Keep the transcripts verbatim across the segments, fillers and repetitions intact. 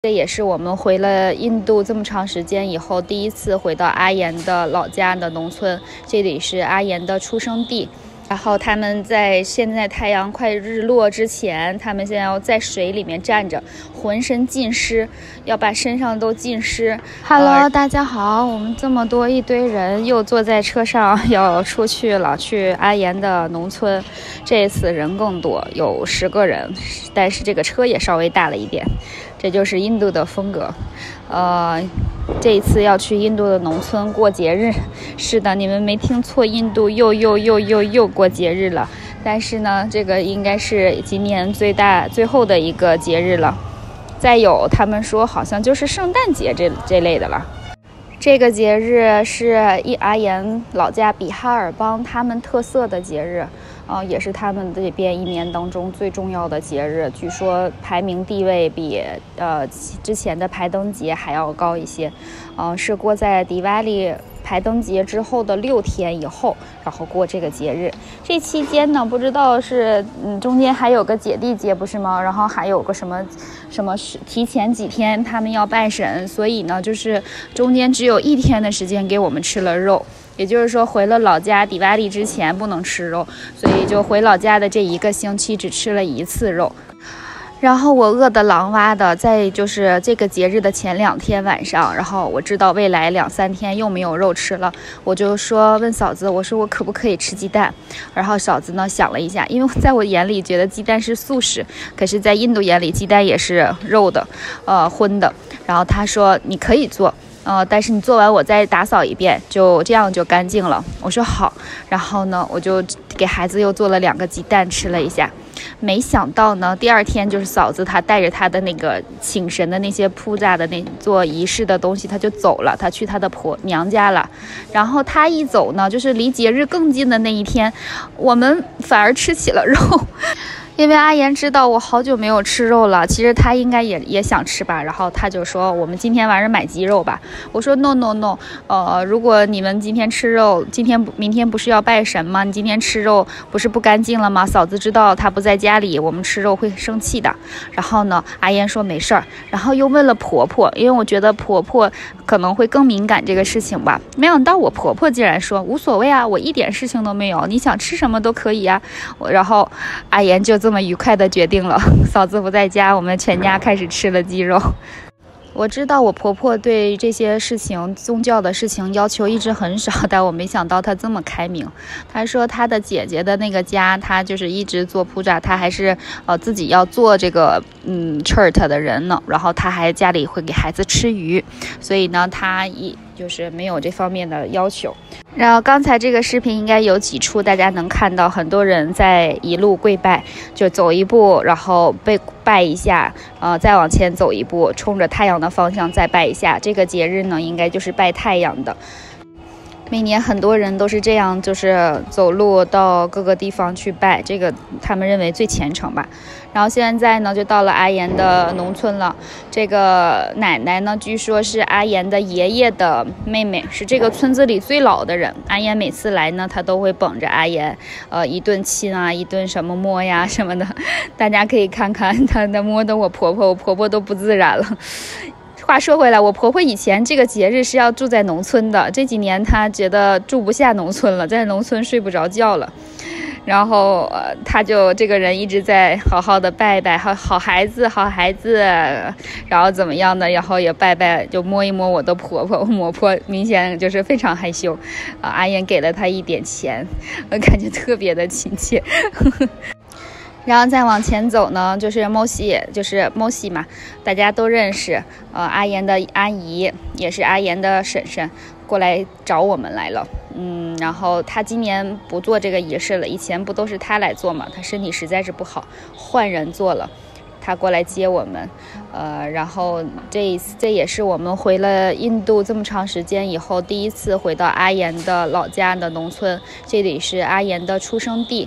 这也是我们回了印度这么长时间以后第一次回到阿岩的老家的农村，这里是阿岩的出生地。然后他们在现在太阳快日落之前，他们现在要在水里面站着，浑身浸湿，要把身上都浸湿。Hello，、呃、大家好，我们这么多一堆人又坐在车上要出去了，去阿岩的农村。这次人更多，有十个人，但是这个车也稍微大了一点。这就是印度的风格，呃，这一次要去印度的农村过节日。是的，你们没听错，印度又又又又又过节日了。但是呢，这个应该是今年最大最后的一个节日了。再有，他们说好像就是圣诞节这这类的了。这个节日是一阿岩老家比哈尔邦他们特色的节日。呃，也是他们这边一年当中最重要的节日，据说排名地位比呃之前的排灯节还要高一些。呃，是过在迪瓦利排灯节之后的六天以后，然后过这个节日。这期间呢，不知道是嗯中间还有个姐弟节不是吗？然后还有个什么什么提前几天他们要拜神，所以呢，就是中间只有一天的时间给我们吃了肉。也就是说，回了老家迪瓦利之前不能吃肉，所以就回老家的这一个星期只吃了一次肉。然后我饿得狼哇的，在就是这个节日的前两天晚上，然后我知道未来两三天又没有肉吃了，我就说问嫂子，我说我可不可以吃鸡蛋？然后嫂子呢想了一下，因为在我眼里觉得鸡蛋是素食，可是在印度眼里鸡蛋也是肉的，呃荤的。然后她说你可以做。呃，但是你做完我再打扫一遍，就这样就干净了。我说好，然后呢，我就给孩子又做了两个鸡蛋吃了一下。没想到呢，第二天就是嫂子她带着她的那个请神的那些铺扎的那做仪式的东西，她就走了，她去她的婆娘家了。然后她一走呢，就是离节日更近的那一天，我们反而吃起了肉。因为阿岩知道我好久没有吃肉了，其实他应该也也想吃吧，然后他就说我们今天晚上买鸡肉吧。我说 no no no， 呃，如果你们今天吃肉，今天明天不是要拜神吗？你今天吃肉不是不干净了吗？嫂子知道他不在家里，我们吃肉会生气的。然后呢，阿岩说没事儿，然后又问了婆婆，因为我觉得婆婆可能会更敏感这个事情吧。没想到我婆婆竟然说无所谓啊，我一点事情都没有，你想吃什么都可以啊。然后阿岩就这么这么愉快的决定了，嫂子不在家，我们全家开始吃了鸡肉。我知道我婆婆对这些事情宗教的事情要求一直很少，但我没想到她这么开明。她说她的姐姐的那个家，她就是一直做铺扎，她还是呃自己要做这个嗯 churt 的人呢，然后她还家里会给孩子吃鱼，所以呢她一就是没有这方面的要求。然后刚才这个视频应该有几处大家能看到很多人在一路跪拜，就走一步然后被拜一下，呃再往前走一步，冲着太阳的方向再拜一下。这个节日呢应该就是拜太阳的。每年很多人都是这样，就是走路到各个地方去拜，这个他们认为最虔诚吧。然后现在呢，就到了阿岩的农村了。这个奶奶呢，据说是阿岩的爷爷的妹妹，是这个村子里最老的人。阿岩每次来呢，他都会捧着阿岩，呃，一顿亲啊，一顿什么摸呀什么的。大家可以看看他的摸的我婆婆，我婆婆都不自然了。话说回来，我婆婆以前这个节日是要住在农村的，这几年她觉得住不下农村了，在农村睡不着觉了，然后呃，她就这个人一直在好好的拜拜，好好孩子，好孩子，然后怎么样的，然后也拜拜，就摸一摸我的婆婆，我婆明显就是非常害羞，啊、呃，阿岩给了她一点钱，我感觉特别的亲切。然后再往前走呢，就是莫西，就是莫西嘛，大家都认识。呃，阿岩的阿姨也是阿岩的婶婶，过来找我们来了。嗯，然后她今年不做这个仪式了，以前不都是她来做嘛？她身体实在是不好，换人做了。她过来接我们，呃，然后这这也是我们回了印度这么长时间以后第一次回到阿岩的老家的农村，这里是阿岩的出生地。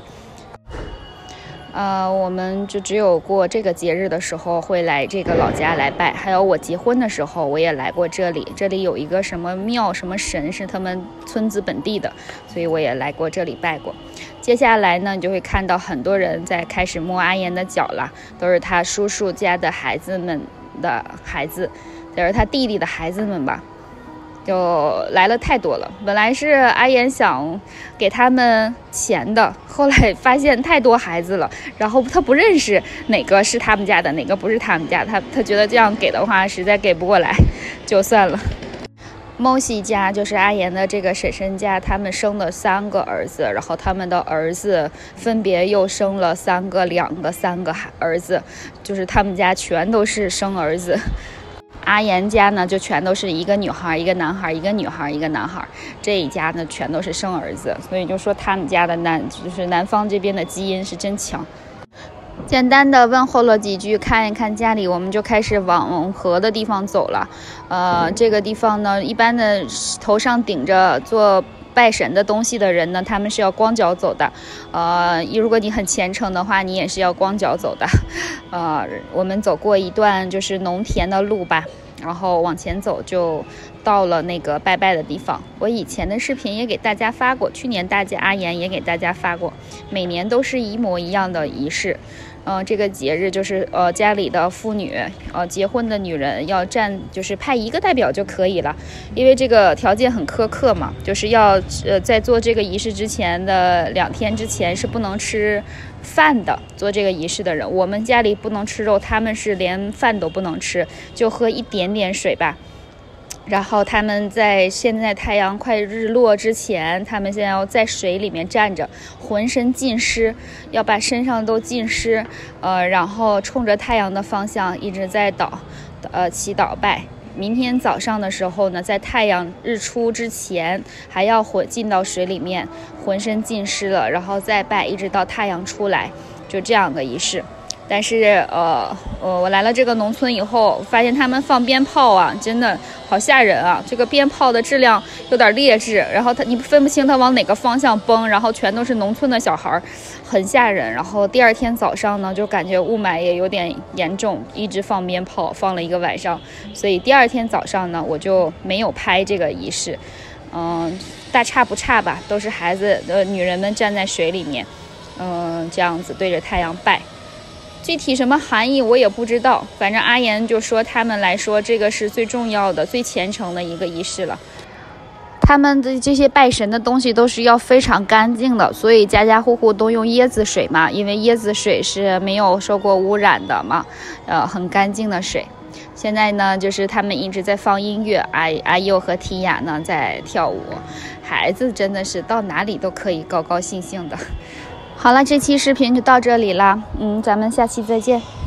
呃，我们就只有过这个节日的时候会来这个老家来拜，还有我结婚的时候我也来过这里，这里有一个什么庙什么神是他们村子本地的，所以我也来过这里拜过。接下来呢，你就会看到很多人在开始摸阿岩的脚了，都是他叔叔家的孩子们的孩子，就是他弟弟的孩子们吧，就来了太多了。本来是阿言想给他们钱的，后来发现太多孩子了，然后他不认识哪个是他们家的，哪个不是他们家，他他觉得这样给的话实在给不过来，就算了。猫西家就是阿言的这个婶婶家，他们生了三个儿子，然后他们的儿子分别又生了三个、两个、三个儿子，就是他们家全都是生儿子。阿言家呢就全都是一个女孩一个男孩，一个女孩一个男孩，这一家呢全都是生儿子，所以就说他们家的南就是南方这边的基因是真强。简单的问候了几句，看一看家里，我们就开始往河的地方走了。呃，这个地方呢，一般的头上顶着做拜神的东西的人呢，他们是要光脚走的。呃，如果你很虔诚的话，你也是要光脚走的。呃，我们走过一段就是农田的路吧，然后往前走就到了那个拜拜的地方。我以前的视频也给大家发过，去年大姐阿言也给大家发过，每年都是一模一样的仪式。呃，这个节日就是呃家里的妇女，呃结婚的女人要站，就是派一个代表就可以了，因为这个条件很苛刻嘛，就是要呃在做这个仪式之前的两天之前是不能吃饭的。做这个仪式的人，我们家里不能吃肉，他们是连饭都不能吃，就喝一点点水吧。然后他们在现在太阳快日落之前，他们现在要在水里面站着，浑身浸湿，要把身上都浸湿，呃，然后冲着太阳的方向一直在祷，呃，祈祷拜。明天早上的时候呢，在太阳日出之前，还要混进到水里面，浑身浸湿了，然后再拜，一直到太阳出来，就这样的仪式。但是呃呃，我来了这个农村以后，发现他们放鞭炮啊，真的好吓人啊！这个鞭炮的质量有点劣质，然后它你分不清它往哪个方向崩，然后全都是农村的小孩，很吓人。然后第二天早上呢，就感觉雾霾也有点严重，一直放鞭炮，放了一个晚上，所以第二天早上呢，我就没有拍这个仪式。嗯，大差不差吧，都是孩子的女人们站在水里面，嗯，这样子对着太阳拜。具体什么含义我也不知道，反正阿言就说他们来说这个是最重要的最虔诚的一个仪式了。他们的这些拜神的东西都是要非常干净的，所以家家户户都用椰子水嘛，因为椰子水是没有受过污染的嘛，呃，很干净的水。现在呢，就是他们一直在放音乐，阿阿佑和提雅呢在跳舞，孩子真的是到哪里都可以高高兴兴的。好了，这期视频就到这里啦，嗯，咱们下期再见。